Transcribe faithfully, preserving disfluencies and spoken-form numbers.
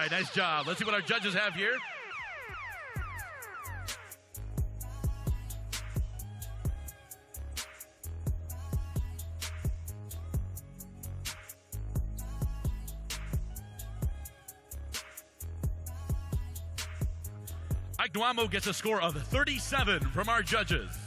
right, nice job. Let's see what our judges have here. Nwamu gets a score of thirty-seven from our judges.